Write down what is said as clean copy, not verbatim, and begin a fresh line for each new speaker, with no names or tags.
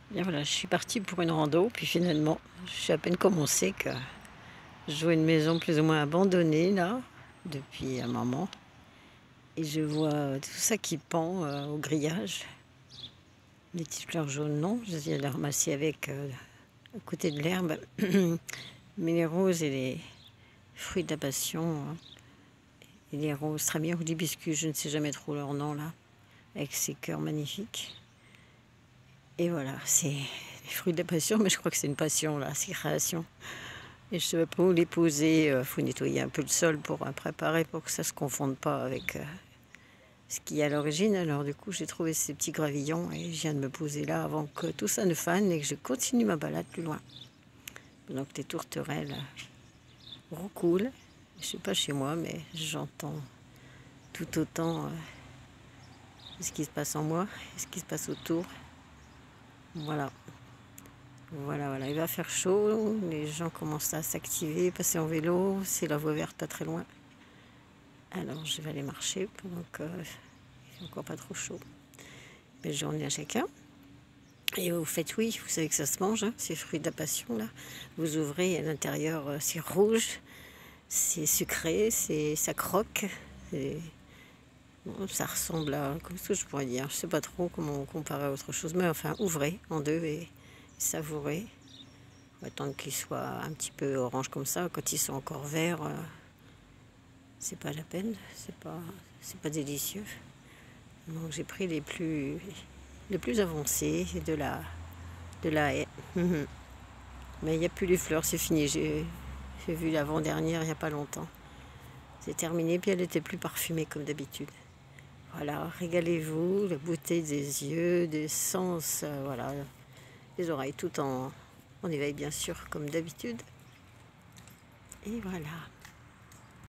Bien voilà, je suis partie pour une rando, puis finalement, j'ai à peine commencé que je vois une maison plus ou moins abandonnée là, depuis un moment, et je vois tout ça qui pend au grillage. Les petites fleurs jaunes, non, je viens de les ramasser avec à côté de l'herbe, mais les roses et les fruits de la passion, hein, et les roses très bien, ou l'hibiscus, je ne sais jamais trop leur nom là, avec ses cœurs magnifiques. Et voilà, c'est les fruits de la passion, mais je crois que c'est une passion là, c'est création. Et je ne sais pas où les poser, il faut nettoyer un peu le sol pour préparer pour que ça ne se confonde pas avec ce qu'il y a à l'origine. Alors du coup, j'ai trouvé ces petits gravillons et je viens de me poser là avant que tout ça ne fane et que je continue ma balade plus loin. Pendant que les tourterelles roucoulent. Je ne suis pas chez moi, mais j'entends tout autant ce qui se passe en moi et ce qui se passe autour. Voilà. Voilà, il va faire chaud, les gens commencent à s'activer, passer en vélo, c'est la voie verte pas très loin. Alors je vais aller marcher pendant qu'il fait encore pas trop chaud. Belle journée à chacun. Et au fait, oui, vous savez que ça se mange, hein, ces fruits de la passion là. Vous ouvrez à l'intérieur, c'est rouge, c'est sucré, ça croque. Bon, ça ressemble à, comment est-ce que je pourrais dire, je sais pas trop comment comparer à autre chose, mais enfin, ouvrez en deux et savourez. On va attendre qu'ils soient un petit peu orange comme ça. Quand ils sont encore verts, c'est pas la peine, c'est pas délicieux. Donc j'ai pris les plus avancés de la haie. Mais il n'y a plus les fleurs, c'est fini. J'ai vu l'avant-dernière il n'y a pas longtemps. C'est terminé, puis elle était plus parfumée comme d'habitude. Voilà, régalez-vous, la beauté des yeux, des sens, voilà, les oreilles, tout en éveil bien sûr, comme d'habitude. Et voilà.